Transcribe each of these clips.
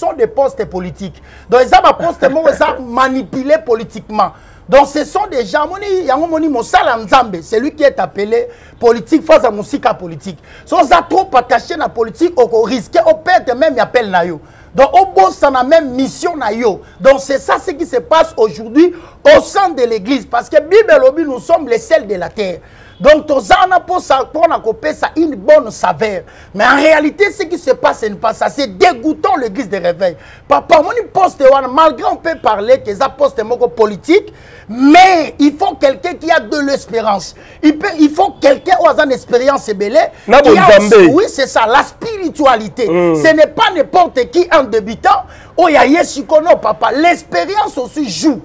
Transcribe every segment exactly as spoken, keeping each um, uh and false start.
sont des postes politiques. Donc, ils ont postes manipulés politiquement. Donc, ce sont des gens, c'est lui qui est appelé politique face à musique politique. Si on a trop attaché à la politique, on risque, on perd même appel na yo. Donc, on bosse dans la même mission na yo. Donc, c'est ça ce qui se passe aujourd'hui au sein de l'église. Parce que Bible Lobby, nous sommes les sels de la terre. Donc, pour ça une bonne saveur. Mais en réalité, ce qui se passe, c'est pas ça. C'est dégoûtant l'église de réveil. Papa, mon poste, malgré on peut parler que ça poste politique, mais il faut quelqu'un qui a de l'espérance. Il, il faut quelqu'un qui a une expérience belle. Oui, c'est ça, la spiritualité. Mm. Ce n'est pas n'importe qui en débutant. Oh, il y a Yeshikono, papa. L'expérience aussi joue.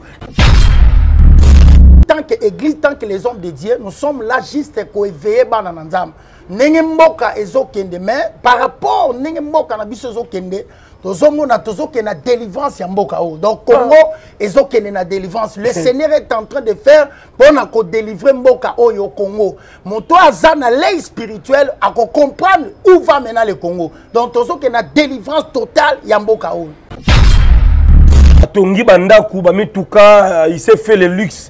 Tant que l'église, tant que les hommes de Dieu, nous sommes là juste pour éveiller Banananzam. Nengemboka ezokende, mais par rapport à Nengemboka na biso ezokende, tozomona tozokende na délivrance ya mboka o. Donc Congo ezokende na délivrance. Le Seigneur est en train de faire pour délivrer mboka o yo Congo. Moto azana l'œil spirituel à comprendre où va maintenant le Congo. Donc tozokende na délivrance totale ya mboka o. Tongi banda kuba mituka, il s'est fait le luxe.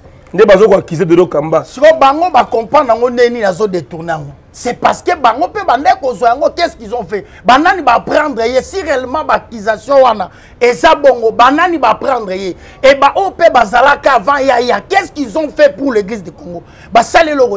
C'est parce que bango pe bande kozwango, qu'est-ce qu'ils ont fait? Banani va prendre ye si réellement l'accusation wana et ça bongo banani va prendre ye et ba ope bazalaka avant ya ya, qu'est-ce qu'ils ont fait pour l'église du Congo? Ba salé le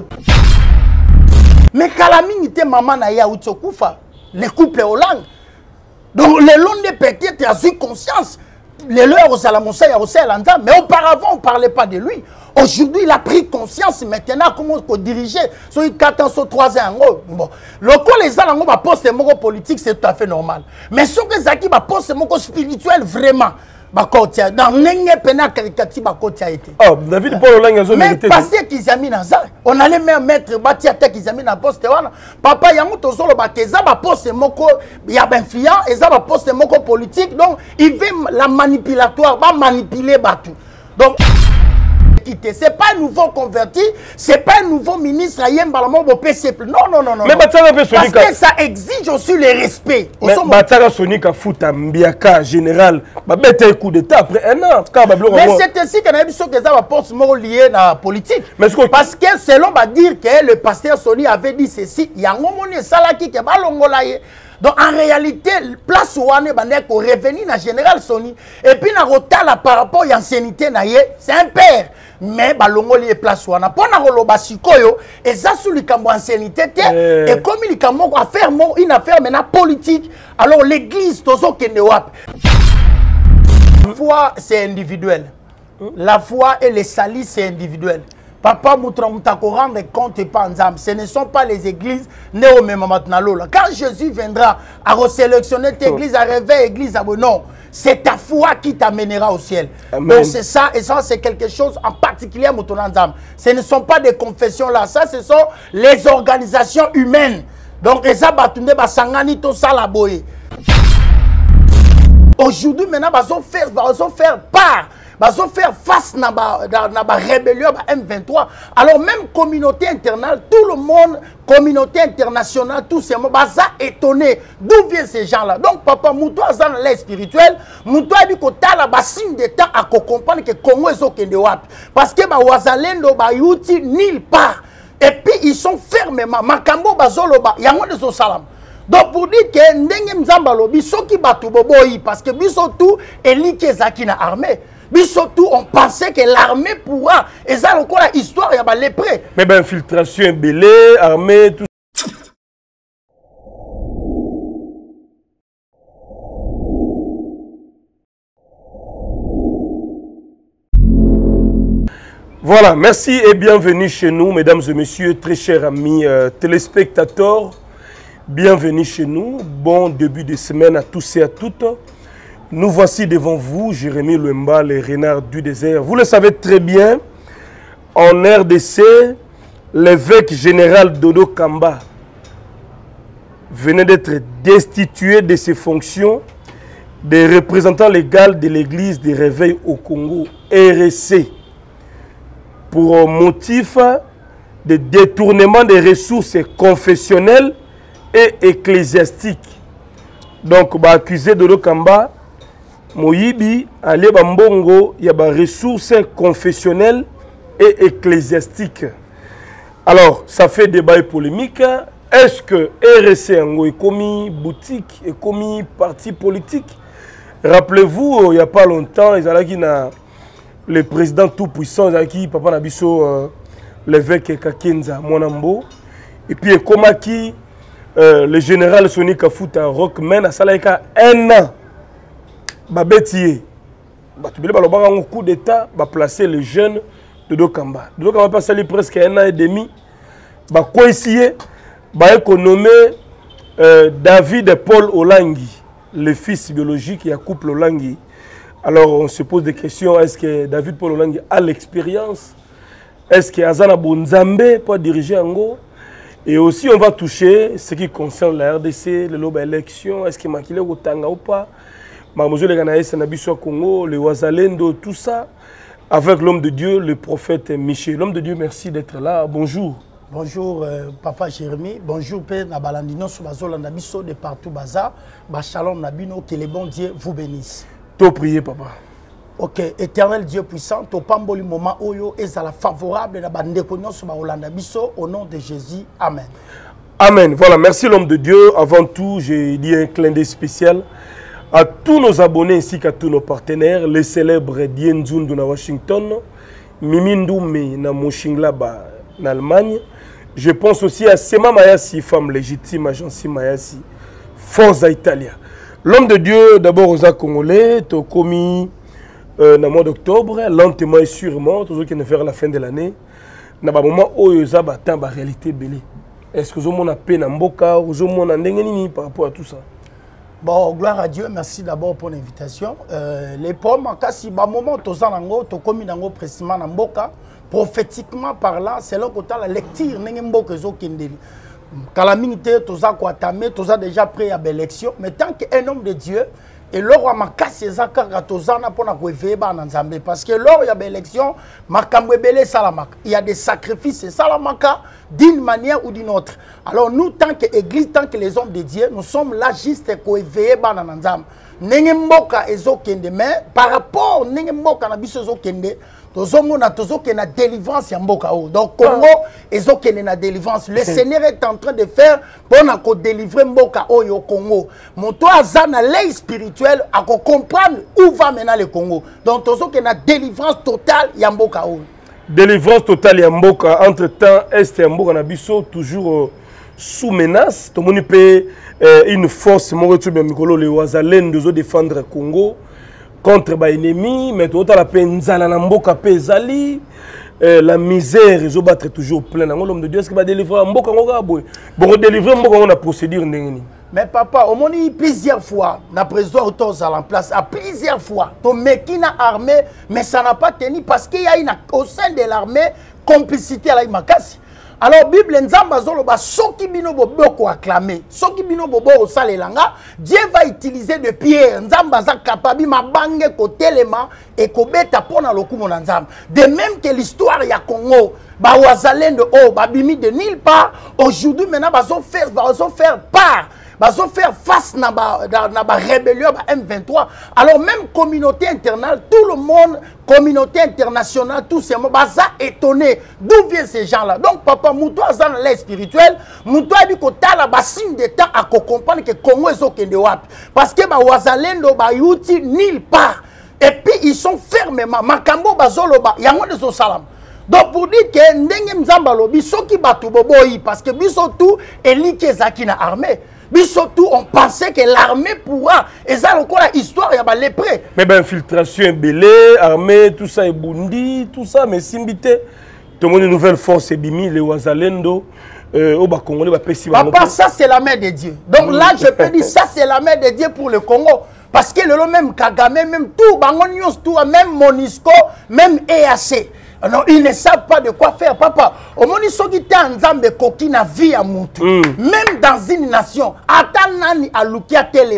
mais calamité maman na ya utsokufa les couples Hollande. Donc le long de peut-être a eu conscience les leurs aux alamosa ya oselanda, mais auparavant on parlait pas de lui. Aujourd'hui, il a pris conscience maintenant comment on diriger. Sur quatre ans, sur trois ans, bon. Le coup, les gens va poster mon politique, c'est tout à fait normal. Mais ce que Zaki va poster mon spirituel, vraiment. Dans l'Engue Pena caricature, été. Oh, David Paul Lang, mais parce qu'ils ont mis dans ça, on allait même mettre Batiata qu'ils ont mis dans poste. Papa, il y a un solo bakeza, va poster mon il y a un fiant, et ça va poster mon politique. Donc, il veut la manipulatoire, va manipuler Batou. Donc, c'est pas un nouveau converti, c'est pas un nouveau ministre à Yembalamo au P C. Non, non, non, non. Mais parce que ça exige aussi le respect. Mais Batara Sonika Fouta Mbiaka général, bah bête coup d'état après un an. Mais c'est ainsi qu'on a vu que ça va porter lié à la politique. Parce que selon va dire que le pasteur Soni avait dit ceci, il y a un moment salaki qui va l'ongolaye. Donc en réalité, place où on est pour revenir dans général Soni et puis na rotala par rapport à l'ancienneté c'est un père. Mais balongoli est place où on a pour na roloba sikoyo et ça sous le cambo ancienneté et comme il cambo affaire une affaire maintenant politique. Alors l'église tozo kende wap. La foi c'est individuel. La foi et les salis c'est individuel. Papa Moutramutako rendre compte et pas ensemble. Ce ne sont pas les églises néo même maintenant. Quand Jésus viendra à resélectionner tes églises, à réveiller l'église, non, c'est ta foi qui t'amènera au ciel. Amen. Donc c'est ça, et ça c'est quelque chose en particulier à Moutonanzam. Ce ne sont pas des confessions là, ça ce sont les organisations humaines. Donc les abatunde basangani to salaboye. Aujourd'hui maintenant, ils vont faire, ils faire part. Ils vont faire face à la rébellion M vingt-trois. Alors même communauté internationale, tout le monde, communauté internationale, tous ces mots, ils sont étonnés. D'où viennent ces gens-là? Donc papa, Moutou a dans l'air spirituel, Moutou a dit que tu as la signe de temps à comprendre que Congo est au Kende-Wap. Parce que Wazalendo, Bayuti, nulle part. Et puis ils sont fermement. Makambo, Bazoloba, Yango de Sosalam. Donc pour dire que Ndenge Mzamba lobi, soki batu boboyi, parce que bisotou, Eli Kezaki na armée. Surtout, on pensait que l'armée pourra. Et ça, encore la histoire, il y a les prêts. Mais ben, infiltration, belé, armée, tout. Voilà, merci et bienvenue chez nous, mesdames et messieurs, très chers amis euh, téléspectateurs. Bienvenue chez nous. Bon début de semaine à tous et à toutes. Nous voici devant vous, Jérémy Louemba, les renards du désert. Vous le savez très bien, en R D C, l'évêque général Dodo Kamba venait d'être destitué de ses fonctions de représentant légal de l'église des réveils au Congo, R S C, pour motif de détournement des ressources confessionnelles et ecclésiastiques. Donc, bah, accusé Dodo Kamba moyibi ale ba mbongo ya ba ressources confessionnelles et ecclésiastiques. Alors, ça fait débat et polémique. Est-ce que R S C Ango est commis boutique, est commis parti politique? Rappelez-vous, il n'y a pas longtemps, ils allaient na le président tout-puissant, qui papa Nabiso, euh, l'évêque Kakenza Monambo, et puis Komaki, euh, le général Soni Kafuta Rockman, à Salaika, un an, Babetier. Tu veux dire, un coup d'État, va placer les jeunes de Dokamba. De Dokamba va passer presque un an et demi, va coïncider, va économiser euh, David et Paul Olangui, le fils biologique et à couple Olangui. Alors on se pose des questions, est-ce que David Paul Olangui a l'expérience? Est-ce que Azana Bonzambe peut diriger Ango? Et aussi on va toucher ce qui concerne la R D C, le lobby élection, est-ce que Makile Otanga ou pas? Mamozo le Ganaïs Nabiso Congo, le Wazalendo, tout ça, avec l'homme de Dieu, le prophète Michel. L'homme de Dieu, merci d'être là. Bonjour. Bonjour euh, Papa Jérémy, bonjour Père Nabalandino Soubazola Nabiso de partout Baza, Bachalom Nabino, que le bon Dieu vous bénisse. T'as prié papa. Ok, éternel Dieu puissant, tu pamboli moment oyo et la favorable na bandekonyo sur Baolanda Biso au nom de Jésus. Amen. Amen. Voilà, merci l'homme de Dieu. Avant tout, j'ai dit un clin d'œil spécial à tous nos abonnés ainsi qu'à tous nos partenaires, les célèbres Dien Zundu na Washington, Mimi Ndoumé na Mönchengladbach en Allemagne. Je pense aussi à Sema Mayasi, femme légitime, agence Mayasi, Forza Italia. L'homme de Dieu, d'abord aux Congolais, tu as commis euh, dans le mois d'octobre, lentement et sûrement, toujours qui ne faire la fin de l'année, dans le moment où il y a une réalité belle. Est-ce que vous avez peine en Mboka, vous avez par rapport à tout ça? Bon, gloire à Dieu, merci d'abord pour l'invitation. Euh, les pommes, quand si bah moment tu as commis dans précisément en Mboka, prophétiquement parlant, c'est là que tu as la lecture, Mboka zo kendeli. Calamité, tu as quoi tamé, tu as déjà pris à l'élection, mais tant qu'un homme de Dieu, et là, on a cassé ça quand tu as pour nous parce que là, il y a l'élection, il y a des sacrifices, c'est ça d'une manière ou d'une autre. Alors nous, tant qu'Église, tant que les hommes de Dieu, nous sommes là juste pour éveiller les gens. Nengemboka ezokende mais par rapport nengemboka na biso ezokende tozomona tozokende na délivrance ya mboka o donc Congo ezokende na délivrance le Seigneur est en train de faire pour na ko délivrer mboka o yo Congo moto azana l'œil spirituel à comprendre où va maintenant le Congo donc tozokende na délivrance totale ya mboka o délivrance totale ya mboka entre temps est ya mboka na biso toujours euh, sous menace tout le monde peut Euh, une force, mon retour bien Mikolo, les Wazalènes de défendre le Congo contre les ennemis, mais tout la penzala namboka pezali, la misère, ils ont battre toujours plein. L'homme de Dieu, est-ce qu'il va délivrer mboka ngoka boy? Bon, délivrer mboka on a procédure ndengeni. Mais papa, au moins plusieurs fois, la président autour à la place, à plusieurs fois, ton mekina armée, mais ça n'a pas tenu parce qu'il y a une, au sein de l'armée complicité à la Imakasi. Alors, Bible, Nzamba Zoloba, soki bino bobo acclamé, soki bino bobo au salelanga, Dieu va utiliser de pierre, Nzamba za kapabi ma bange côté lema et kobeta pona lokumo Nzamba. De même que l'histoire ya Congo, ba wazalendo oh, ba bimi de nulle part, aujourd'hui maintenant bazo faire, bazo faire part. Bazo faire face à la rébellion M vingt-trois. Alors même communauté internationale, tout le monde, communauté internationale, tout ces mots, baza étonné. D'où viennent ces gens-là? Donc papa, Moutou a dans l'air spirituel, Moutou a dit que tu as la signe de temps à comprendre que Congo est au Kende-Wap. Parce que ba wazalendo ba yuti nulle part. Et puis ils sont fermement. Makambo bazoloba, yango de so salam. Donc pour dire que ndenge mzamba lobi, soki batu boboyi, parce que biso tout elike zaki na armée. Mais surtout, on pensait que l'armée pourra. Et ça, encore l'histoire, il y a les prêts. Mais ben, infiltration, belé, armée, tout ça est bundi, tout ça, mais simbité. Tout le monde, une nouvelle force, Bimi, les Wazalendo, au bas Congolais, va pécimer. Papa, ça, c'est la main de Dieu. Donc là, je peux dire, ça, c'est la main de Dieu pour le Congo. Parce que le même Kagame, même tout, Bangonios, tout, même Monisco, même E A C. Alors, ils ne savent pas de quoi faire, papa. Au moment où ils sont en Zambé, qui na vie à Moutou, même dans une nation, Atanani a Lukia Telema,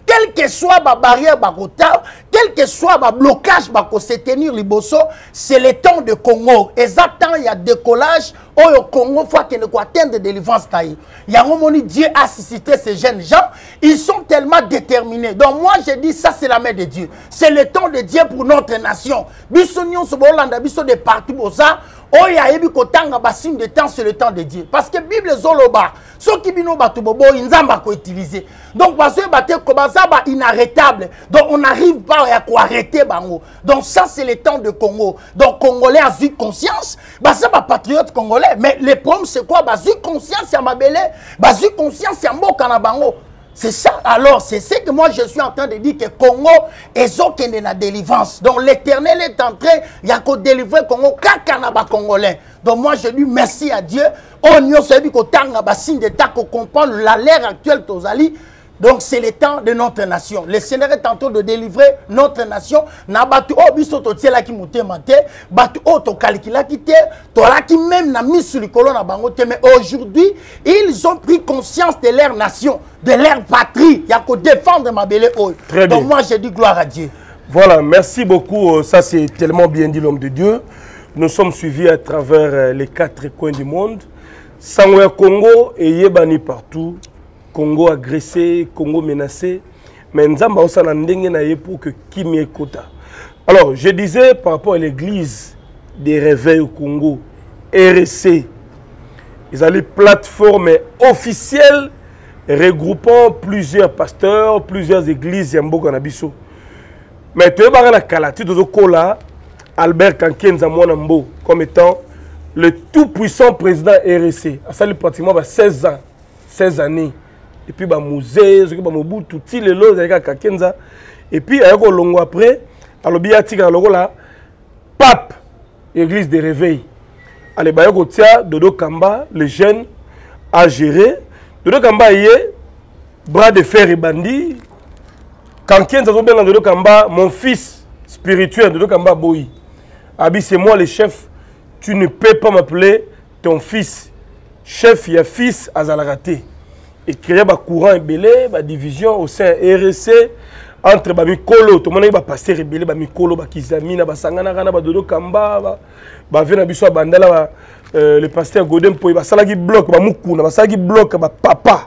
quel que soit ma barrière, ma retard, quel que soit ma blocage, ma se tenir liboso, c'est le temps de Congo. Exactement, il y a décollage, au Congo, faut qu'il ne soit atteindre de délivrance. Il y a un moment où Dieu a suscité ces jeunes gens, ils sont tellement déterminés. Donc moi, je dis, ça c'est la main de Dieu. C'est le temps de Dieu pour notre nation. Bissonion, ce Bolanda, bisso de partout, ça. Oh, il y a eu un signe de temps, c'est le temps de Dieu. Parce que la Bible Zoloba, ceux qui bino batubobo, ils n'ont utilisé. Donc, parce que c'est inarrêtable. Donc, on n'arrive pas à arrêter Bango. Donc, ça, c'est le temps de Congo. Donc, Congolais a eu conscience. Bah, c'est pas patriote congolais. Mais le problème, c'est quoi? Bah, eu conscience, il y a ma belle. Bah, eu conscience, il y a Mokana Bango. C'est ça. Alors, c'est ce que moi, je suis en train de dire que Congo est aucun de la délivrance. Donc, l'Éternel est en train, il y a qu'à délivrer Congo, Kakanaba Congolais. Donc, moi, je dis merci à Dieu. On y a celui qui a signe de temps qu'on comprend l'ère actuelle Tozali. Donc, c'est le temps de notre nation. Le Seigneur est en train de délivrer notre nation. Na batu o biso to tiela ki mutemate, batu o to kalikila ki te, to la ki même na mis sur le colon na bango te. Mais aujourd'hui, ils ont pris conscience de leur nation, de leur patrie. Il y a qu'à défendre ma belle oeil. Très bien. Donc, moi, je dis gloire à Dieu. Voilà, merci beaucoup. Ça, c'est tellement bien dit, l'homme de Dieu. Nous sommes suivis à travers les quatre coins du monde. Sangwe Congo et Yébani partout. Congo agressé, Congo menacé. Mais nous avons aussi pour que qui m'écoute. Alors, je disais par rapport à l'église des réveils au Congo, R S C, ils ont une plateforme officielle regroupant plusieurs pasteurs, plusieurs églises, Yambo Kanabiso. Mais tu as la Kalati de Kola, Albert Kankenza Mwanambo, comme étant le tout-puissant président R S C. Ça a pratiquement seize ans, seize années. Et puis, il musée, il y a tout le lot, et puis, il y a un long après, il y a un pape, église des réveils. Il y a un Dodo Kamba, le jeune, a géré. Dodo Kamba est bras de fer et bandit. Quand Dodo Kamba, mon fils spirituel, Dodo Kamba Boyi. Abi, c'est moi le chef. Tu ne peux pas m'appeler ton fils. Chef, il y a fils à Zalaraté. Et créer un courant ébélé, une division au sein R S C entre les Mikolo, tout le monde va passer rebelle, les Mikolo, les Kizamina, les Sangana, les Dodo Kamba, le pasteur Godem, les bloc, les Mukuna, les bloc, les papa,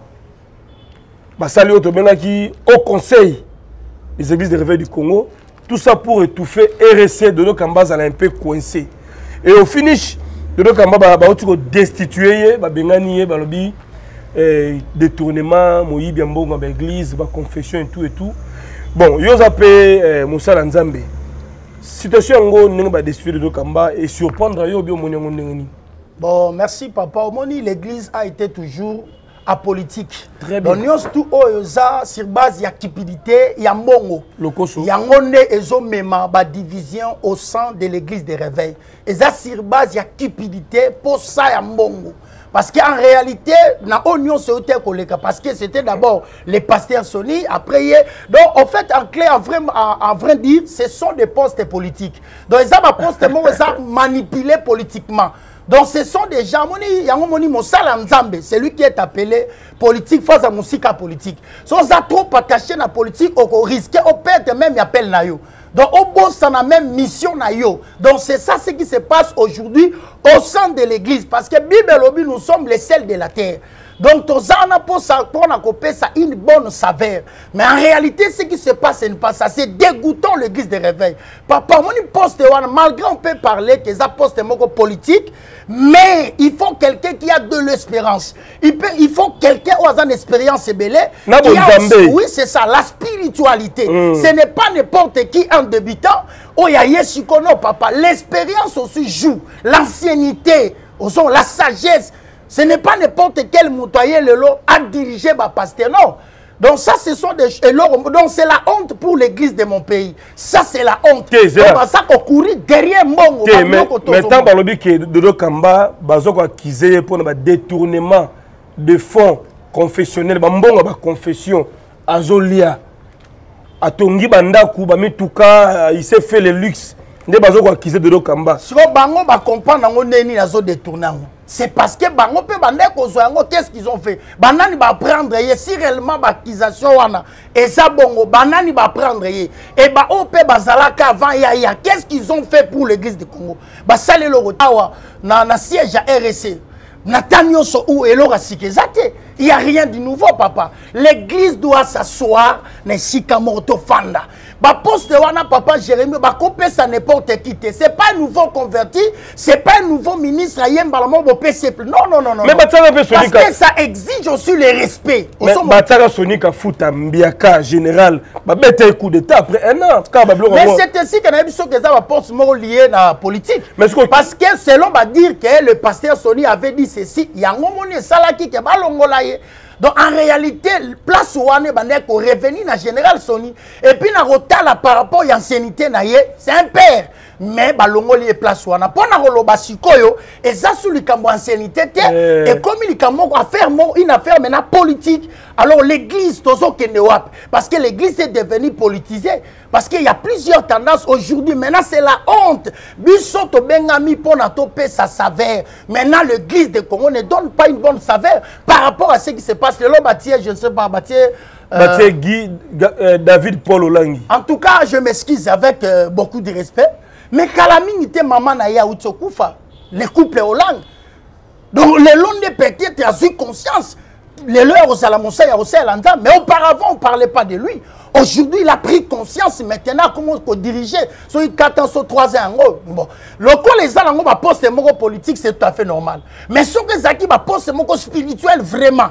les au conseil des églises de réveil du Congo, tout ça pour étouffer R S C, Dodo Kamba, ils un peu coincé. Et au finish, Dodo Kamba va destituer, va bengani, va lobby. Eh, détournement, moyi bien bon dans l'église, confession et tout et tout. Bon, yo appelé eh, Moussa Nzambe. Situation ngo n'enga destituer de Kamba et surprendre yo bio monyango n'engani. Bon, merci papa. Au moni l'église a été toujours apolitique. Très bien. Donc nous tout oyoza sur base ya cupidité, ya mbongo. Lokoso. Ya ngone ezo mema ba division au sein de l'église des réveils. Et ça sur base ya cupidité pour ça ya mbongo. Parce qu'en réalité, na oignon c'est parce que c'était d'abord les pasteurs Sony, après donc en fait en clé en vrai en, en vrai dire, ce sont des postes politiques. Donc ils ont postes manipulés politiquement. Donc ce sont des gens, c'est lui qui est appelé politique face à musique politique. Si on a trop attaché à la politique, on risque, on perd même appel na yo. Donc, au bon, ça n'a même mission na yo. Donc, c'est ça ce qui se passe aujourd'hui au sein de l'église. Parce que Bible Lobby, nous sommes les sels de la terre. Donc, tous ça, pour ça, ça une bonne saveur. Mais en réalité, ce qui se passe, c'est pas ça. C'est dégoûtant l'église de réveil. Papa, mon poste, malgré on peut parler que ça poste politique, mais il faut quelqu'un qui a de l'espérance. Il, il faut quelqu'un qui a une expérience belée. Oui, c'est ça, la spiritualité. Mm. Ce n'est pas n'importe qui en débutant. Oh, ya yeshikono, papa. L'expérience aussi joue. L'ancienneté, la sagesse. Ce n'est pas n'importe quel moutoyer le lot à diriger ma pasteur, non. Donc ça, ce sont des... Donc c'est la honte pour l'église de mon pays. Ça, c'est la honte. Okay, donc ça qu'on courit derrière mon... Okay, mais maintenant, par le but que Dodo Kamba, bazo accusé pour un détournement de fonds confessionnels, bon ba confession, azolia, atongi bandaku, ba mituka, il s'est fait le luxe. Ne bazo accusé Dodo Kamba. Si on bango ba comprendre ngo neni azo détourner. c'est parce que bango pe bandeko zoyango qu'est-ce qu'ils ont fait? Banani ba prendre ye si réellement ba accusation wana et ça bongo banani ba prendre ye et ba ope bazalaka avant ya ya qu'est-ce qu'ils ont fait pour l'église du Congo? Ba salé le rotawa na na siège à R S C. Natanio so ou elora sikezate. Il n'y a rien de nouveau, papa. L'église doit s'asseoir, ne shikamoto fanda. Ba poste wana papa Jérémie, ba kopé ça n'importe qui. C'est pas un nouveau converti, c'est pas un nouveau ministre ayem balamo bo P C. Non non non non. Mais Batara veut parce que ça exige aussi le respect. Mais Batara Sonika Fouta Mbiaka général, ba bête coup d'état après un an. Mais c'est ainsi que n'abiso que ça va poste mot lié na politique. Mais parce que selon va dire que le pasteur Soni avait dit ceci, il y a un moment salaki ke balongola. Donc en réalité, place où on est revenu na général Soni et puis na rotala par rapport à l'ancienneté naie, c'est un père. Mais balongoli est place où on a pas na roloba sikoyo et ça sous le cambo ancienneté et comme il cambo affaire une affaire maintenant politique. Alors l'église tozo kenewap parce que l'église est devenue politisée parce qu'il y a plusieurs tendances aujourd'hui. Maintenant c'est la honte. Bisoto bengami pona topé sa saveur. Maintenant l'église de Congo ne donne pas une bonne saveur par rapport à ce qui se passe. Le bâtiment, je ne sais pas, bâtiment. Euh, Guy, euh, David Paul Olangi. En tout cas, je m'excuse avec euh, beaucoup de respect. Mais Kalamine était maman Naya Utsokufa, les couples Olang. Donc, les longs des peut-être a eu conscience. Les leurs aux Salamosa et aux Salanda, mais auparavant, on ne parlait pas de lui. Aujourd'hui, il a pris conscience maintenant comment on diriger. Soit quatre ans, soit trois ans. Bon. Le coup, les gens qui ont posté mon politique, c'est tout à fait normal. Mais ceux qui ont posté mon spirituel, vraiment.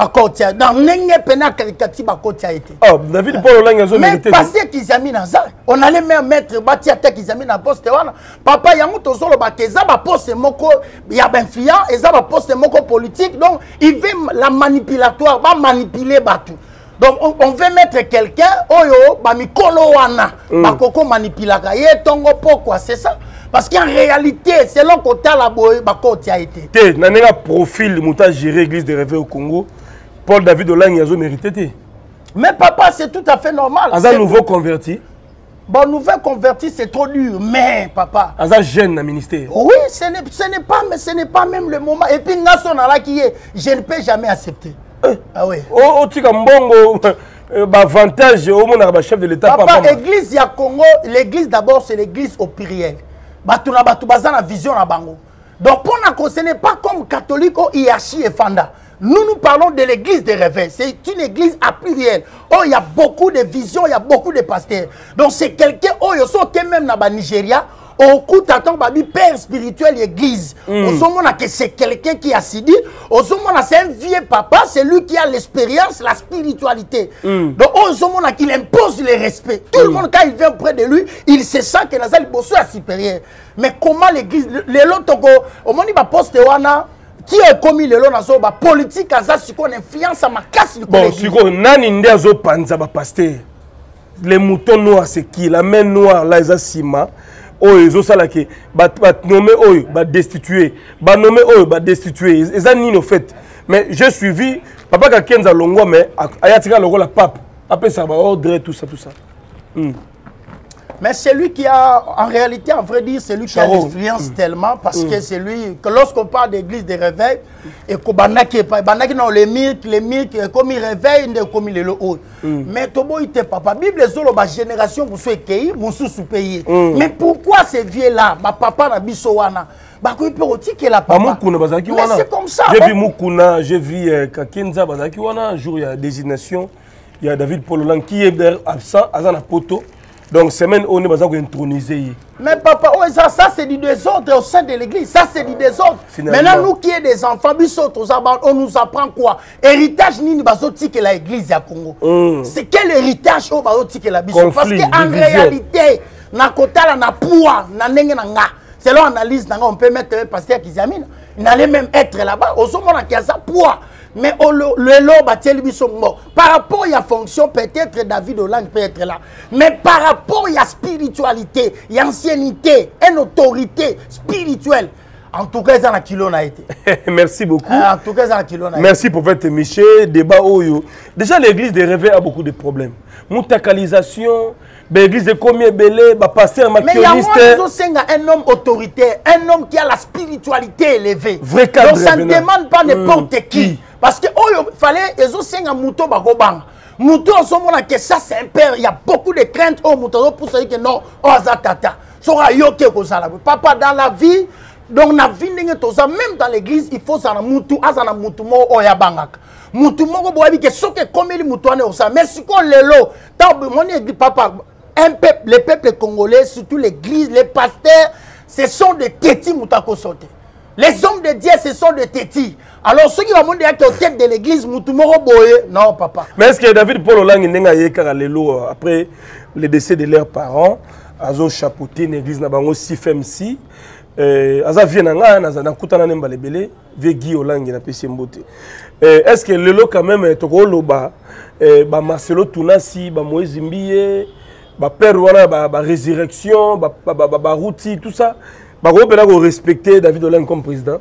Dans n'engé pena caricature bakotia été. Oh, David Paul Olang a mérité. Mais parce qu'ils ont mis dans ça, on allait même mettre Batia Tek qu'ils ont mis dans poste wana. Papa yango tozolo bakeza ba poste moko ya ben fiant et ça ba poste moko politique donc il veut la manipulatoire, va manipuler batu. Donc on, on veut mettre quelqu'un oyo ba mikolo wana ba koko manipulaka ye tongo pourquoi c'est ça? Parce qu'en réalité, selon Kota la boye, Bakoti a été. Té, nanenga profil mouta gérer l'église de réveil au Congo. Paul David Olang a mérité. Mais papa, c'est tout à fait normal. As un nouveau converti. Bon, nouveau converti, c'est trop dur. Mais papa. As un jeune dans le ministère. Oui, ce n'est pas, mais ce n'est pas même le moment. Et puis Nasson là qui est, je ne peux jamais accepter. Euh, ah oui. Oh, tu as mbongo. Avantage au monde chef de l'État. Papa, l'église ya Congo, l'église d'abord, c'est l'église au pluriel. Batuna batubaza na vision na bango. Donc pour nous, ce n'est pas comme catholique ou hiérarchie et fanda. Nous nous parlons de l'église des réveils. C'est une église à pluriel. Oh, il y a beaucoup de visions, il y a beaucoup de pasteurs. Donc c'est quelqu'un, oh, il y a même dans le Nigeria, au coup d'attendre, babi père spirituel église. Au moment que c'est quelqu'un qui a si dit, au moment c'est un vieux papa, c'est lui qui a l'expérience, la spiritualité. Mm. Donc au moment qu'il impose le respect. Tout mm. le monde quand il vient près de lui, il se sent que Nazal Bosso est supérieur. Mais comment l'église, les lots au moment il va poster wana qui a commis le lot nazo ba politique aza siko influence ma casse du bon siko nani ndé azo panza ba pasteur. Les moutons noirs c'est qui la main noire là ils sima. Oh, ils ont ça là qui va nommer oh, va destituer, va nommer oh, va destituer. Ils ont ni au fait. Mais j'ai suivi papa ka Kenza Longwa mais ayatika le rôle la pape. Après ça va ordre tout ça tout ça. Mm. Mais c'est lui qui a, en réalité, en vrai dire, c'est lui qui a l'influence mm. tellement parce mm. que c'est lui que lorsqu'on parle d'église de réveil et qu'on banaki banaki dans les mythes, les mythes comme il réveille, comme il est le haut. Mais Tobo était papa. Bible zolo ba génération pour ceux qui mon sous payé. Mais pourquoi ces vieux là, ma papa na bisowana? Bah quoi il peut aussi que la papa. Mais c'est comme ça. J'ai vu Mukuna, j'ai vu Kakenza bazaki wana un jour il y a désignation, il y a David Paul Olang qui est absent à la poto. Donc, semaine on est intronisé. Mais papa, oh, ça, ça c'est du désordre au sein de l'église. Ça, c'est du désordre. Finalement. Maintenant, nous qui sommes des enfants, on nous apprend quoi? Héritage, ni que la église à Congo. Mm. C'est quel héritage au que la biso? Parce qu'en réalité, na kota na poids, na nenge na nga. Selon l'analyse, on peut mettre un pasteur qui examine. Il allait même être là-bas. Au moment où il y a ça poids. Mais le lot, par rapport à la fonction, peut-être David Olang peut être là. Mais par rapport à la spiritualité, il y a ancienneté, une autorité spirituelle. En tout cas, ça a kilo a été. Merci beaucoup. En tout cas, ça a kilo a été. Merci pour votre émission. Débat Oyo. Déjà, l'église des réveils a beaucoup de problèmes. Moutakalisation, l'église de combien belé, bah pasteur maquilliste. Mais il y a un homme autoritaire, un homme qui a la spiritualité élevée. Vrai cadre. Donc ça ne demande pas n'importe mmh. qui. Parce que oh, il fallait ils ont un mouton bakobang. Mouton en ce moment que ça c'est un père, il y a beaucoup de craintes au mouton pour dire que non, oh azatata. Sora yoke ko sala. Papa dans la vie, donc na vie ndenge toza même dans l'église, il faut ça na moutou, azana moutou mo oya bangaka. Moutou mo boyebi que soke comme il moutou ne osa. Mais si qu'on lelo, tant mon église papa un peuple, les peuples congolais, surtout l'église, les pasteurs, ce sont des tétis moutako sauté. Les hommes de Dieu, ce sont des tétis. Alors ceux qui vont monter à la tête de l'église, moutoumoro boye, non papa. Mais est-ce que David Paul Olang n'a pas lelo après le décès de leurs parents, ils ont chapeauté l'église, ils ont si fait si. Aza vient na na na kutana nemba lebele vegi Olang na pesi mbote. Est-ce que lelo quand même toko loba ba Marcelo Tunasi, ba Moïse Mbiye, ba père wana ba ba résurrection, ba ba ba routi tout ça, ba ko pena ko respecter David Olang comme président.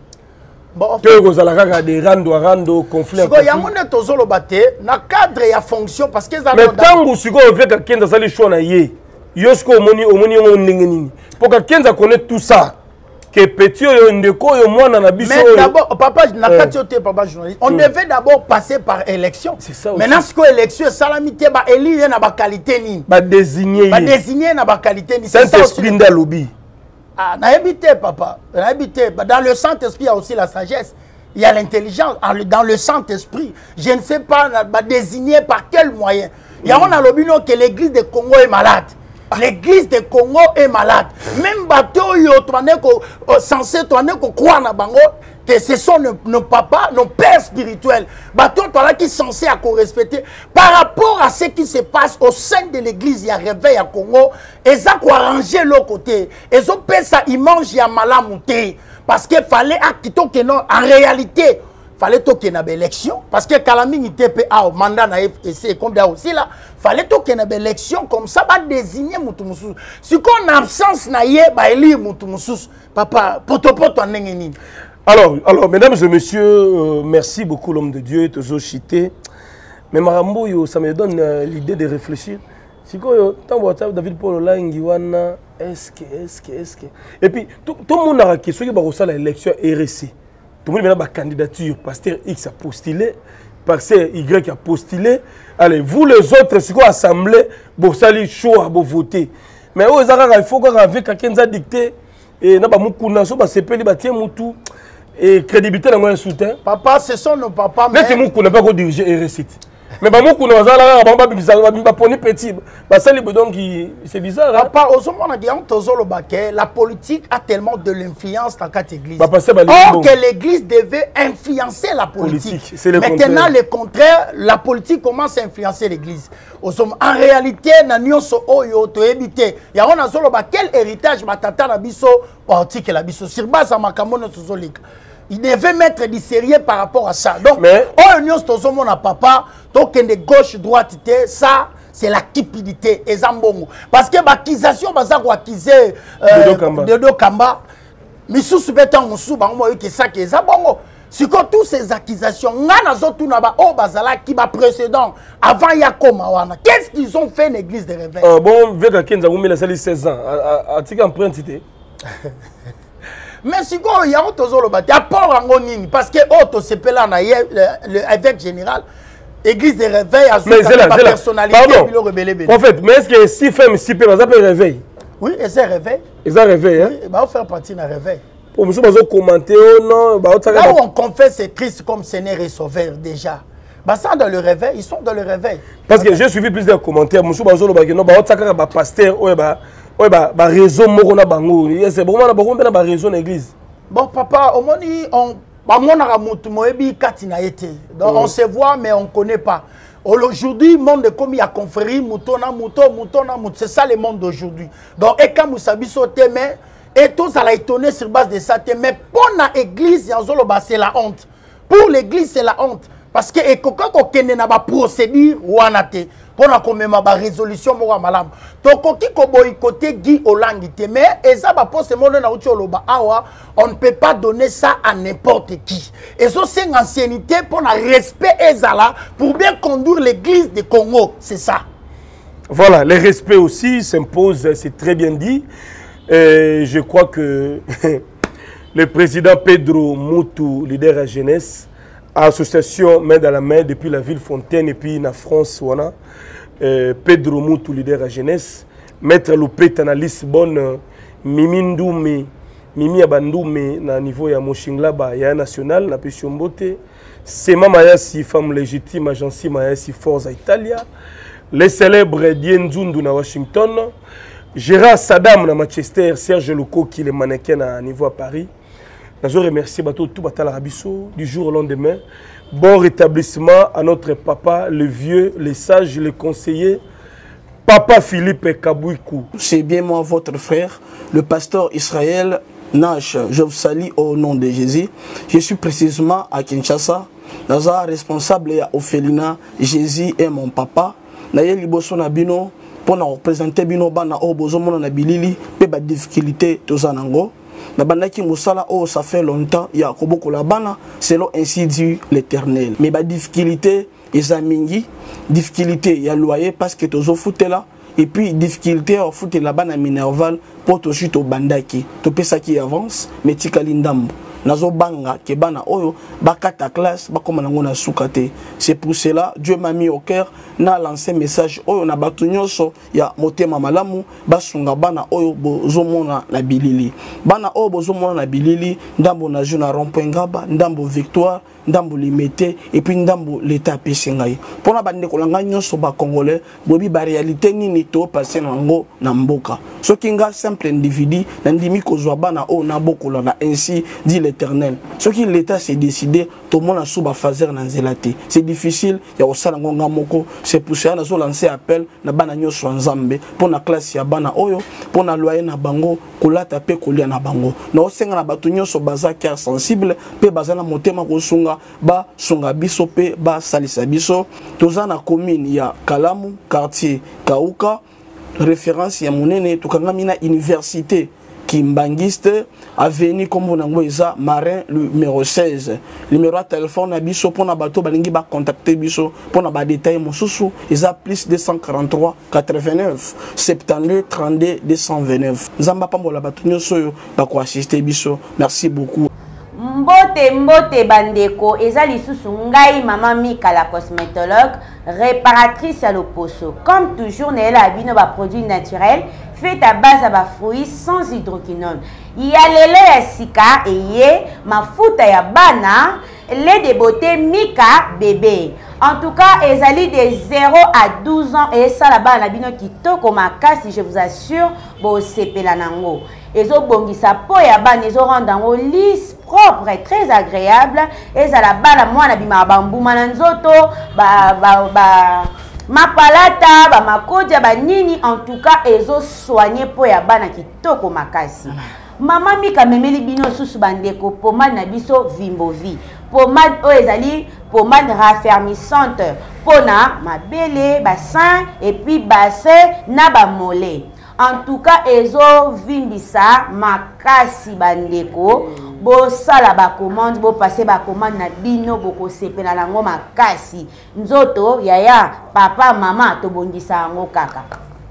Bon, que vous allez des rando rando conflit. Il y a mon tozolo baté na cadre et à fonction parce que mais tant que siko avec quelqu'un dans sali choix na yé. Yosko omoni omoni ngo ndengeni. Pour quelqu'un qui connaît tout ça. Que petit yo ndeko yo mwana na biso. Mais d'abord papa na katioté papa journaliste. On devait d'abord passer par élection. C'est ça aussi. Maintenant ce que élection salamité ba élire na ba qualité ni. Ba désigner. Ba désigner na ba qualité ni. C'est ça esprit ndalobi. Ah, n'a habité, papa. N'a habité. Dans le Saint-Esprit, il y a aussi la sagesse. Il y a l'intelligence. Dans le Saint-Esprit, je ne sais pas désigner par quel moyen. Il y a un lobino que l'église de Congo est malade. L'église de Congo est malade. Même bateau, il est censé croire dans Bango que ce sont nos, nos papas, nos pères spirituels. Bateau, toi qui sont censés à respecter. Par rapport à ce qui se passe au sein de l'église, il y a réveil à Congo. Ils ont arrangé l'autre côté. Ils ont fait ça, ils mangent, il y a malamouté. Parce qu'il fallait acquitter que non, en réalité, il fallait qu'il y ait une élection. Parce que Kalaming était au mandat na F C, comme là aussi là, il fallait qu'il y ait une élection comme ça, va désigner Moutoumoussous. Si qu'on a absence na yé, bah élire Moutoumoussous. Papa, poto poto en n'engeni. Alors, alors, mesdames et messieurs, euh, merci beaucoup l'homme de Dieu, toujours chité. Mais Marambo, yo, ça me donne euh, l'idée de réfléchir. Si quand tu David Paul Olang, est-ce que, est-ce que, est-ce que. Et puis, tout le monde a qui soit qui l'élection R C. Tout le monde a une candidature. Pasteur X a postulé, Pasteur Y a postulé. Allez, vous les autres, si vous assemblée, vous allez choix, vous voter. Mais il faut que quelqu'un a dicté. Et n'a pas beaucoup de gens qui ont été et crédibilité dans mon soutien. Papa, ce sont nos papas. Mais c'est moi qui n'ai pas dirigé R C. Mais bah moi, quand on a pas petit, c'est bizarre. Papa, au moment où la politique a tellement de l'influence dans cette église. Or que l'église devait influencer la politique. Maintenant, le contraire, la politique commence à influencer l'église. En réalité, quel héritage ma tata na biso politique la biso sur base à ma camono sozolika. Il devait mettre du sérieux par rapport à ça. Donc, oh, union stozomo na papa, donc de gauche droite ça c'est la cupidité et zambongo. Parce que l'accusation baza ko accuser de do kamba, misusu betan musu bango que ça que zambongo. Si que toutes ces accusations, ngana zotu na ba o bazala qui ba précédent avant Yakoma wana. Qu'est-ce qu'ils ont fait l'église de réveil? Euh, bon, avec Kenza Oumi la sali seize ans, a tika empreinte. Mais si il y a autre chose, il y a pas de parce que autre c'est là l'évêque général, l'église de réveil a la personnalité rebelle. En fait, mais est-ce que si femme si peu, ça s'appelle réveil? Oui, et c'est réveil. Et ça réveil, hein? Il va faire partie d'un réveil. Pour monsieur, vous commenter non, là où on confesse Christ comme Seigneur et Sauveur déjà. Bah ça dans le réveil, ils sont dans le réveil. Parce que j'ai suivi plusieurs commentaires, monsieur Bazo le bagno, bah ça ka ba pasteur, ouais bah oui, bah, bah, réseau Morona Bango. C'est bon, on a beaucoup de réseau dans l'église. Bon, papa, au moins, on on se voit, mais on ne connaît pas. Aujourd'hui, le monde est comme il y a confrérie, moutona, mouton, moutona, mouton. C'est ça le monde d'aujourd'hui. Donc, et quand vous savez sauter, mais, et tout ça l'a étonné sur base de ça, mais pour l'église, c'est la honte. Pour l'église, c'est la honte. Parce que, et quand on a une procédure, ou on a pour la résolution mo malam to koki ko boycotter Guy Olang mais ezaba pour ce monde na utoloba awa on ne peut pas donner ça à n'importe qui et ça c'est une ancienneté pour le respect ezala pour bien conduire l'église de Congo, c'est ça. Voilà, le respect aussi s'impose, c'est très bien dit. Et je crois que le président Pedro Moutou, leader à jeunesse, association main dans la main depuis la ville Fontaine et puis la France, voilà. Euh, Pedro Moutou, leader à jeunesse, Maître Lopeta na Lisbonne, Mimi Ndoumi, Mimi Abandoumi, na niveau ya Moshingla, ba ya national, na Peshombote, Sema Mayasi, femme légitime, agence Mayasi, Forza Italia, les célèbres Dienzundu na Washington, Gérard Saddam na Manchester, Serge Loco qui est le mannequin à niveau à Paris. Je remercie tout le Rabisso du jour au lendemain. Bon rétablissement à notre papa, le vieux, le sage, le conseiller, Papa Philippe Kabouikou. C'est bien moi, votre frère, le pasteur Israël Nash. Je vous salue au nom de Jésus. Je suis précisément à Kinshasa. Je suis responsable à Ophelina. Jésus est mon papa. Je suis Bino pour représenter Bino Bana Obozomo na Bilili. Pe ba difficulté tozanango. Na bandaki musala oh ça fait longtemps il y a koboko la bana selon ainsi dit l'Éternel. Mais ba difficulté ezamingi, difficulté ya loyer parce que tozo foutela et puis difficulté au foot la bana minerval pour to chute au bandaki. To pesa qui avance mais tikali ndambo. Nazo banga ke bana oyo bakata classe bakoma nango na sukate. C'est pour cela Dieu m'a mis au cœur na lancé message oyo na batu nyonso ya motema malamu basunga bana oyo bozomona na bilili. Bana oyo bozomona na bilili ndambo na juna rond-point Ngaba, ndambo Victoire, ndambo Limité et puis ndambo l'état pesengai. Pona bande kolanga nyonso ba congolais bobi ba réalité nini to passer nango na mboka. Soki nga simple individu na ndimi kozwa bana oyo na bokola na ainsi dit l'Éternel. Ce qui l'État s'est décidé, tout le monde a sous fazer dans zelate. C'est difficile, il y a aussi ngonga moko. C'est pour ça que nous lancé appel na bana nyoso nzambe pour na classe ya bana oyo, pour na loyer na bango, kolata pe kolia na bango. Na osenga na batu nyoso baza cœur sensible, pe baza na motema ko sunga ba sunga biso pe ba salisa biso. Toza na commune ya Kalamu, quartier Kauka, référence ya monene tukanga mina université Kimbangiste, avenue comme on a Marin numéro seize. Numéro de téléphone à biso pour na bateau balingi ba contacter biso pour na ba détail mon sousou isa plus deux cent quarante-trois quatre-vingt-neuf soixante-douze trente-deux deux cent vingt-neuf. Zamba pambola bato nyoso ba ko assister biso. Merci beaucoup. Mbote mbote bandeko eza lisusu ngai mama Mika la cosmétologue réparatrice à l'oposo. Comme toujours nela abino ba produits naturels fait à base à ba fruits sans hydroquinone. Il y a lele ya sika eye mafuta ya bana lait de beauté Mika bébé. En tout cas, ezali de zéro à douze ans et ça là-bas na bino kitoko makasi, je vous assure bo sepela nango. Ezo bongisa po ya bana ezo rendre ngo lisse, propre et très agréable. Et ça là-bas la mwana bima bambuma na nzoto ba ba ba mapalata ba makodia ba nini, en tout cas ezo soigner po ya bana kitoko makasi. Mama Mika memeli bino susu bandeko pomade na biso Vimbovi. Pomade o ezali pomade raffermissante pona mabele, bassin et puis bassin na ba mollet. En tout cas ezo vimbisa makasi bandeko. Bo sala ba commande, bo passer ba commande na bino boko sepela nango makasi. Nzoto yaya papa mama to bongisa ngo kaka.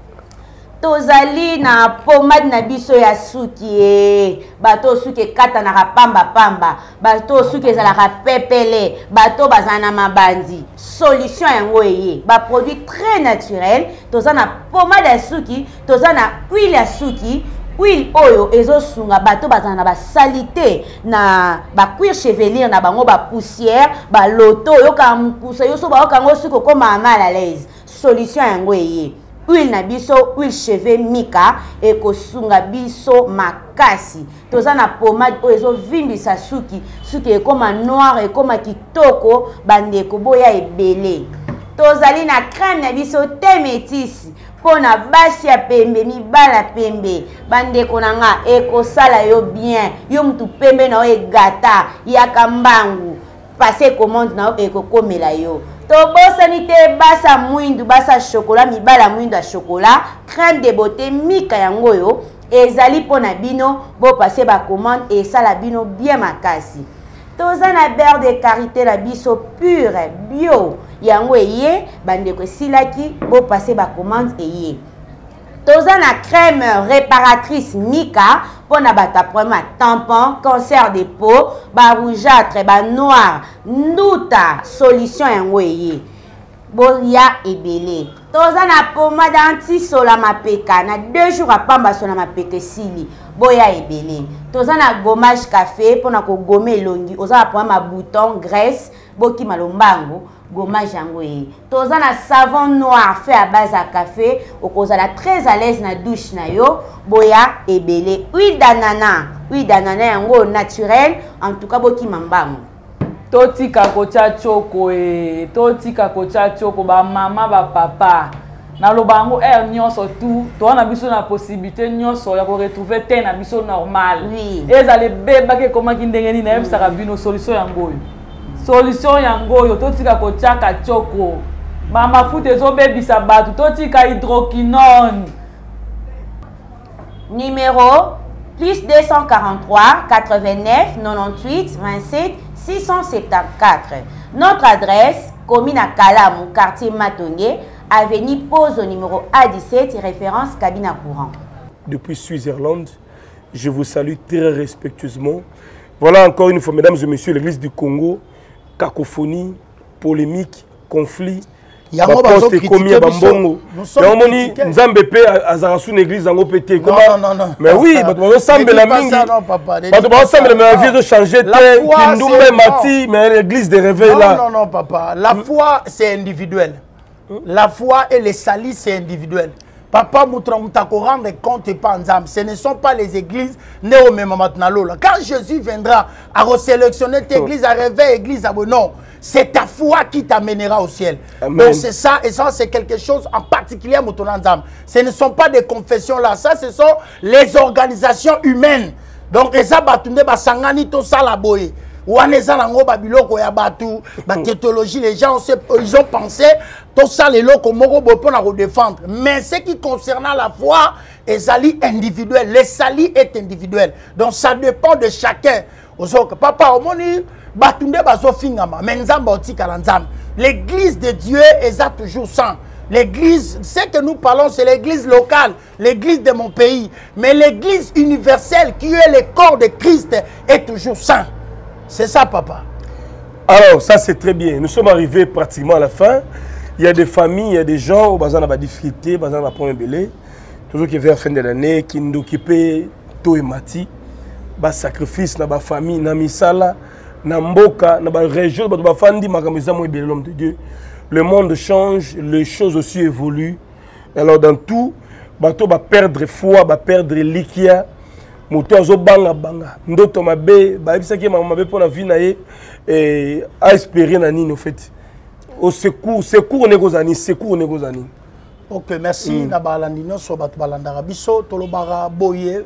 Tozali na pomade na biso ya suki bato suki kata na pamba pamba, bato suki ezala pepele, bato bazana mabandi. Solution yango eye ba produit très naturel. Tozana pomade ya suki, tozana huile ya suki. Huile oyo ezo sunga bato bazana ba salité na ba cuir chevelier na bango ba poussière ba loto yo ka mpusa yo so ba okango suko koma mal à l'aise. Solution yango eye huile na biso huile cheveux Mika e ko sunga biso makasi. Tozana pomade oyo ezo vimbisa suki suki e koma noir e koma kitoko bandeko boya ebele. Tozali na crème na biso thé métis pona basi ya pembe mibala pembe bandeko nanga ekosala yo bien yo mutu pembe na yo egata ya kambangu passer commande na yo ekokomela yo. Tobosani te basa mwindu basa chocolat mibala mwindu ya chocolat crème de beauté Mika yango yo ezali pona bino bo passer ba commande et sala bino bien makasi. Toza na beurre de karité na biso pure bio yango eye bandeko silaki bo passer ba commande eye. Toza na crème réparatrice Mika pour na bata problème tampon, cancer de peau, ba rougeâtre, ba noir, nduta solution yango eye. Boya ebele. Toza na pommade anti-sola mapeka na deux jours à pamba sola mapeka sili. Boya ebele. Toza na gommage café pour na ko gommer longi. Oza na problème à bouton, graisse, boki malombango. Gommage yango e. Toza na savon noir fait à base à café. Okozala très à l'aise na douche na yo. Boya ebele. Huile d'ananas. Huile d'ananas yango naturel. En tout cas boki mambango. Totika kocha choko e. Totika kocha choko ba mama ba papa. Na lobango er nyonso tout. Toi na biso na possibilité nyonso ya ko retrouver ten na biso normal. Oui. Ezale beba ke koma kindengeni na yebisa bino solution yango yo. Solution yango yo totika kochaka choko. Mama foot ezo bebisa batu totika hydroquinone. Numéro plus deux cent quarante-trois quatre-vingt-neuf quatre-vingt-huit vingt-sept six cent soixante-quatorze. Notre adresse, commune à Kalamou, quartier Matongué, avenue Pose au numéro A dix-sept, référence cabine à courant. Depuis Suisse-Irlande, je vous salue très respectueusement. Voilà encore une fois, mesdames et messieurs, l'église du Congo, cacophonie, polémique, conflit. Yango bazo critiquer bambongo. Yamoni nzambe pe azarasu une église en pété. Non non non. Mais oui, bato semble la mingi. Bato bazo semble la vie de changer te kindumbe mati mais l'église de réveil là. Non non non papa, la foi c'est individuel. La foi et les salis c'est individuel. Papa Moutra Moutako rendre compte et pas ensemble. Ce ne sont pas les églises néo-mémamatnalo. Quand Jésus viendra à resélectionner tes églises, à réveiller église, à non. C'est ta foi qui t'amènera au ciel. Amen. Donc c'est ça, et ça c'est quelque chose en particulier à Moutonanzam. Ce ne sont pas des confessions là, ça ce sont les organisations humaines. Donc les abatunde basangani to salaboye. Ou en ezanango babiloko ya batu, ba théologie, les gens ils ont pensé tout ça les locaux moko pour na défendre. Mais ce qui concerne la foi, les salis individuels, les salis est individuel. Donc ça dépend de chacun. Papa omoni batunde bazo fingama, mais nzamba otika nzamba. L'église de Dieu est toujours saint. L'église, ce que nous parlons, c'est l'église locale, l'église de mon pays. Mais l'église universelle, qui est le corps de Christ, est toujours saint. C'est ça, papa. Alors, ça c'est très bien. Nous sommes arrivés pratiquement à la fin. Il y a des familles, il y a des gens qui ont des difficultés, qui ont des problèmes belés. Toujours qui viennent à la fin de l'année, qui nous occupent tout et mati. Des sacrifices dans la famille, dans la misala, dans la mboka, dans la région, dans la famille, dans l'homme de Dieu. Le monde change, les choses aussi évoluent. Alors, dans tout, bato va perdre foi, va perdre likia. Moto azo banga banga ndoto mabe ba bisa ki mama mabe pona vie na ye et a espérer na nini en fait au secours secours nekozani secours nekozani. OK, merci mm. na balandi nyonso bato balandaka biso tolobaka boye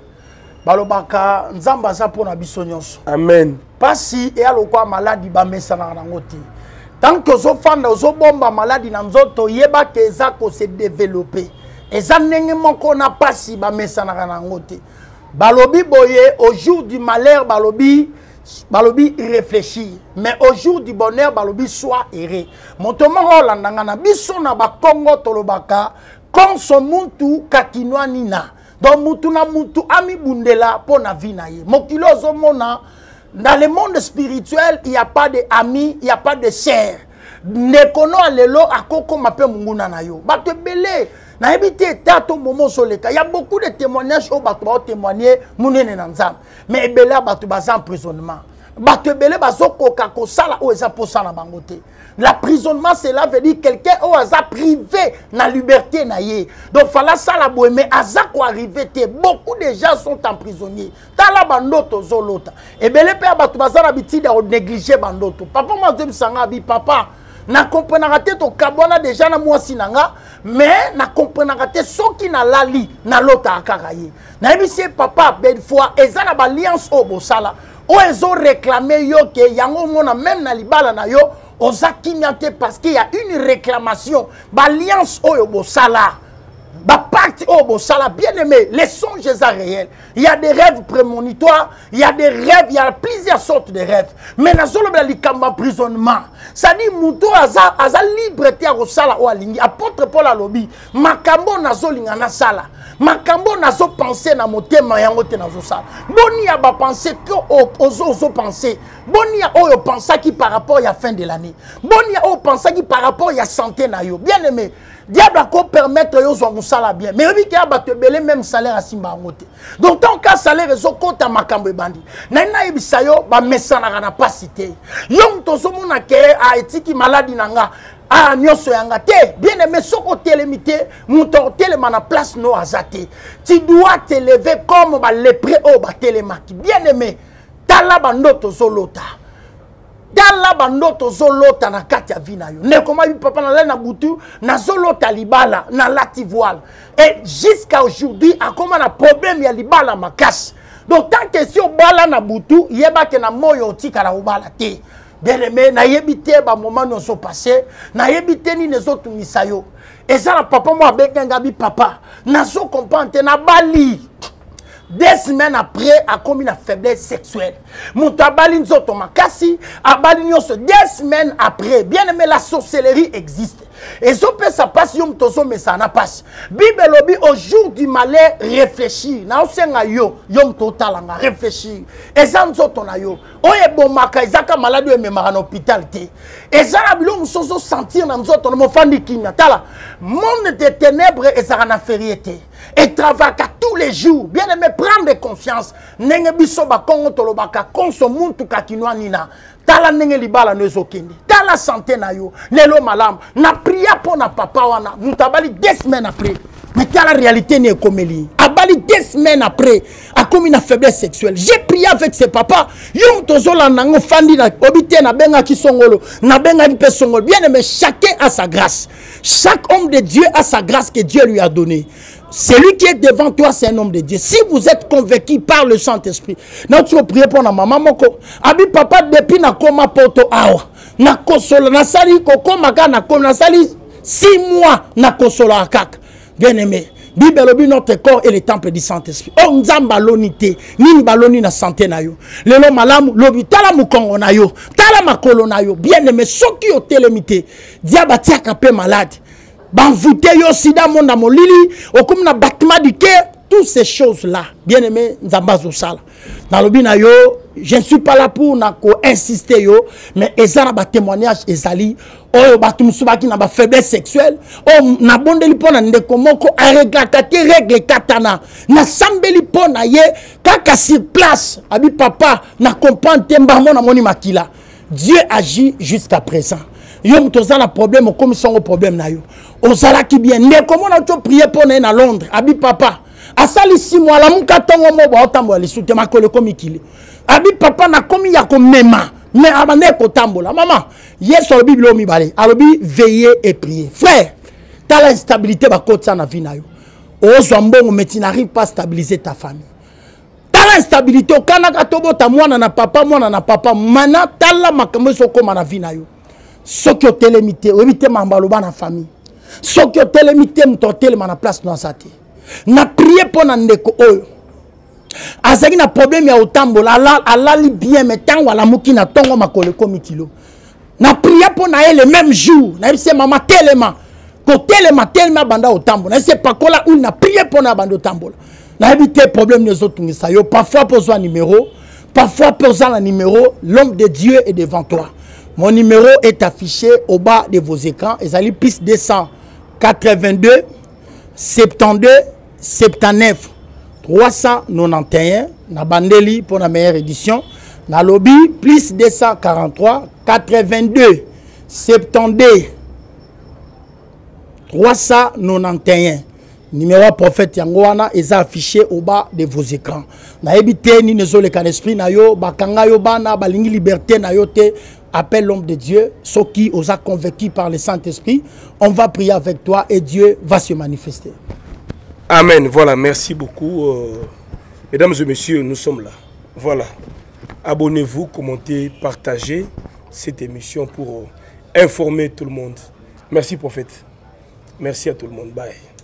balobaka nzamba za pona biso nyonso. Amen. Pasi e alokwa maladi ba mesana na ngoti. Tant que zo fanda zo bomba maladi na nzoto yeba ke za ko se développer. Eza ndenge moko na pasi ba mesana na ngoti. Balobi boye, au jour du malheur, balobi, balobi réfléchir. Mais au jour du bonheur, balobi soit erré. Montomo landangana biso na ba Congo tolobaka, konsomuntu kakinwa nina. Donc mutu na mutu ami bundela pona vina ye. Mokilo zomona, dans le monde spirituel, il n'y a pas d'amis, il n'y a pas de chers. Nekono alelo akoko mape munguna na yo. Bato belé. Na ebité tato momo soleka. Il y a beaucoup de témoignages au bato ba témoigner munene na nzam. Mais ebela bato baza emprisonnement. Bato belé bazo koka ko sala o eza posana bangote. L'emprisonnement cela veut dire quelqu'un o aza privé na liberté na ye. Donc fala sala boye mais aza ko arriver te beaucoup de gens sont emprisonnés. Tala bandoto zolota. Ebele pe bato baza na bitide o négliger bandoto. Papa moi je sanga bi papa na comprenara te to kabona déjà na mwasi nanga mais na comprenara te soki na lali na lota akaka ye na ebisi papa belle fois eza na alliance o bosala o ezo réclamer yo ke yango mona même na libala na yo oza kinyate parce qu'il y a une réclamation ba alliance o yo bosala Ba parti oh bon ça la bien aimé, les songes sont réels. Il y a des rêves prémonitoires, il y a des rêves, il y a plusieurs sortes de rêves. Mais na zolo bla likamba emprisonnement. Ça dit muto aza aza liberté au sala o alingi. Apôtre Paul alobi, makambo na zolinga na sala. Makambo na zo penser na motema yango te na zo sala. Boni ya ba penser que ozo ozo penser. Boni ya oyo penser qui par rapport à fin de l'année. Boni ya oyo penser qui par rapport à santé na yo. Bien aimé. Diable a permettre yo zo musala bien. Mais oui qu'il y a ba te belé même salaire à simba ngote. Donc tant qu'à salaire zo kota makambo bandi. Na na yebisa yo ba mesana na pas cité. Yo mtozo mona ke a etiki maladie nanga. Ah nyoso yanga te. Bien aimé soko télémité, mouton téléma na place no azate. Tu dois te lever comme ba lépré o ba télémaki. Bien aimé, tala bandoto zolota. Dala bandoto zolota na kati ya vina yo. Ne koma bi papa na na butu na zolota libala na lati voile. Et jusqu'à aujourd'hui a comment na problème ya libala makasi. Donc tant que si o bala na butu yeba ke na moyo tika na obala te. Bien aimé na yebite ba moment no so passé na yebite ni les autres misayo. Et ça la papa moi benga bi papa na so comprendre na bali. Des semaines après, a commis la faiblesse sexuelle. Mon tabalin zotoma kasi, a balignoso des semaines après. Bien aimé, la sorcellerie existe. Et ça peut ça passe yom tozo mais ça n'a pas. Bible lobby au jour du malheur réfléchir. Na osenga yo yom totalanga réfléchir. Et ça nzotona yo. Oye bon maka izaka malade e memara na hôpital te. Et ça la bilo musozo sentir na nzotona mo fandi kinya tala. Monde de ténèbres et ça na fériété. Et travaille tous les jours. Bien aimé, prendre confiance. Nenge biso ba kongo tolobaka konso muntu kakinwa nina. Tala nenge libala nezo kende. Tala santé na yo. Lelo malam. Na priya pour na papa wana. Mutabali deux semaines après. Mais tala réalité n'est comme li. Abali deux semaines après. A commis une faiblesse sexuelle. J'ai prié avec ses papas. Yon tozola nango fandi na obité na benga ki songolo. Na benga ki songolo. Bien aimé, chacun a sa grâce. Chaque homme de Dieu a sa grâce que Dieu lui a donnée. Celui qui est devant toi, c'est un homme de Dieu. Si vous êtes convaincu par le Saint-Esprit, nous tu prier pour la maman moko. Abi papa depuis na koma poto awa. Na kosola na sali koko maka na koma na sali six mois na kosola akak. Bien aimé. Bible lobi notre corps est le temple du Saint-Esprit. Oh nzamba lonité, ni baloni na santé na yo. Lelo malamu lobi tala mukongo na yo, tala makolo na yo. Bien aimé, soki o télémité, diaba tia kapé malade. Banvoute yo sida monda molili, okum na bâtiment du cœur, toutes ces choses-là. Bien aimé, nzambazo sala. Dans le bina yo, je ne suis pas là pour na ko insister yo, mais ezana ba témoignage ezali, oh batumsubaki na ba faiblesse sexuelle, oh na bondeli pona ndeko moko a réglatate règle katana, na sambeli pona ye kaka sur place, abi papa na comprendre temba mona moni makila. Dieu agit jusqu'à présent. Yom tozala problème comme son problème na yo. Ozala ki bien ne comment on a prié pour na Londres abi papa asali six mois la muka tongo mo ba otambola lisute makole comme ikili abi papa na komi ya ko mema mais abane ko tambola maman yeso la bible mi balé alobi veiller et prier frère t'as l'instabilité ba kotsa na vie na yo ozwa mbongo mais tu n'arrives pas à stabiliser ta famille. T'as l'instabilité au kanaka tobota mwana na papa mwana na papa mana tala makambo so koma na vie na yo. Ce qui est télémité, évitez m'embaloba na famille. Ce qui est télémité, m'tontele ma na place dans sa tête. Na prié pour n'andeko oyo. Azaki na problème ya otambo la la alali bien mais tant wala muki na tongo makole komi kilo. Na prié pour na le même jour. Na c'est maman tellement. Ko tellement tellement banda otambo. Na c'est pas kola ou na prié pour na banda otambo. Na évité problème les autres ngisa yo. Parfois pose un numéro, parfois pose un numéro, l'homme de Dieu est devant toi. Mon numéro est affiché au bas de vos écrans. Et ça plus deux cent quatre-vingt-deux, soixante-douze, soixante-dix-neuf, trois cent quatre-vingt-onze. Na bandeli pour la meilleure édition. Na lobby plus deux cent quarante-trois, quatre-vingt-deux, soixante-douze, trois cent quatre-vingt-onze. Numéro prophète Yangoana est affiché au bas de vos écrans. Na ebité ni nezole kan esprit na yo bakanga yo bana balingi liberté na yo te. Appelle l'homme de Dieu, ceux qui os a convaincus par le Saint-Esprit. On va prier avec toi et Dieu va se manifester. Amen. Voilà, merci beaucoup. Euh, mesdames et messieurs, nous sommes là. Voilà. Abonnez-vous, commentez, partagez cette émission pour euh, informer tout le monde. Merci prophète. Merci à tout le monde. Bye.